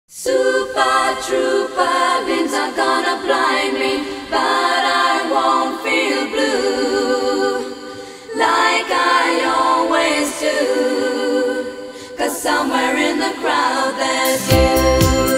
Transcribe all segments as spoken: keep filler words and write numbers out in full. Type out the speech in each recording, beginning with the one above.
Super trooper beams are gonna blind me, but I won't feel blue like I always do, 'cause somewhere in the crowd there's you.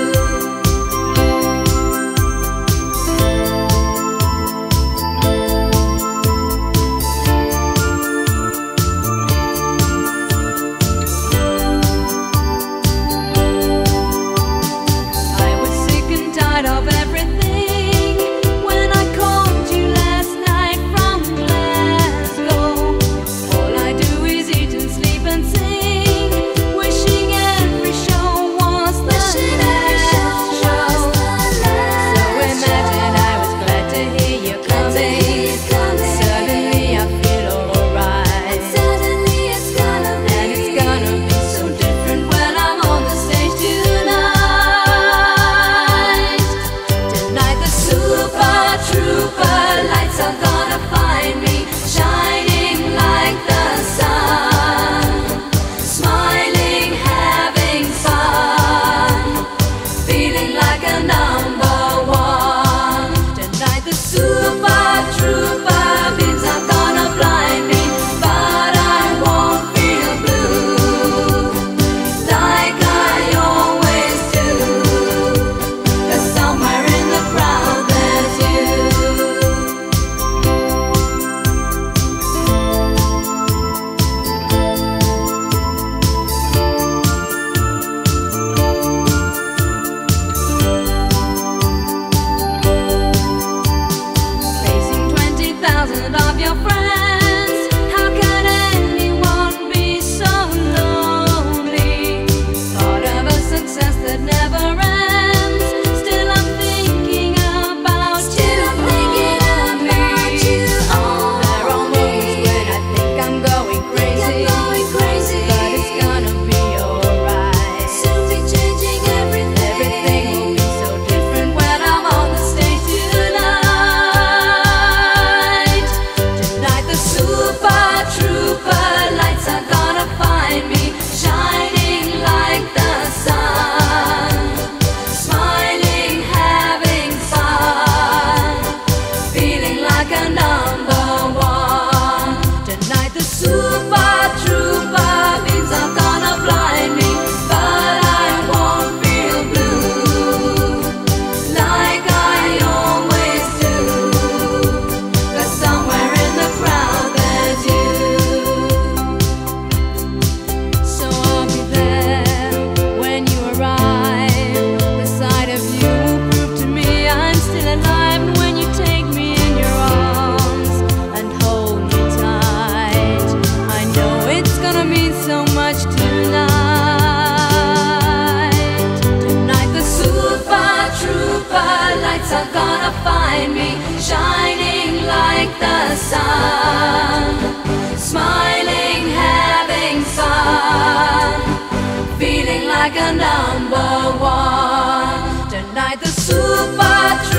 Of everything when I called you last night from Glasgow. All I do is eat and sleep and sing, wishing every show was the last show. So imagine I was glad to hear you coming. Suddenly I feel alright. Suddenly it's gonna be, and it's gonna be so different when I'm on the stage tonight. Super trooper lights are gonna find me, shining like the sun, smiling, having fun, feeling like a number one. Tonight the super trooper beams are gonna blind me, but I won't feel blue like I always do, 'cause somewhere in the crowd of your friends, how can anyone be so lonely? Part of a success that never ends. Still I'm thinking about you. Still I'm thinking about you only. There are moments when I think I'm going crazy, going crazy, but it's gonna be alright. Soon be changing everything. Everything will be so different when I'm on the stage tonight. Super trooper lights are gonna find me, shining like the sun, smiling, having fun, feeling like a number one. Tonight the super trooper beams are gonna blind me, but I won't feel blue like I always do, 'cause somewhere in the crowd are gonna find me, shining like the sun, smiling, having fun, feeling like a number one. Tonight the super